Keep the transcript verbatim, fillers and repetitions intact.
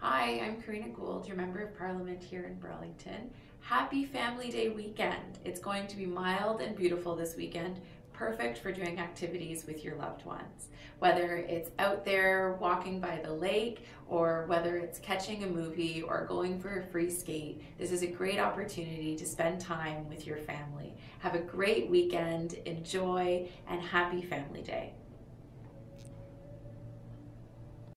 Hi, I'm Karina Gould, your Member of Parliament here in Burlington. Happy Family Day weekend. It's going to be mild and beautiful this weekend, perfect for doing activities with your loved ones. Whether it's out there walking by the lake, or whether it's catching a movie or going for a free skate, this is a great opportunity to spend time with your family. Have a great weekend, enjoy, and happy Family Day.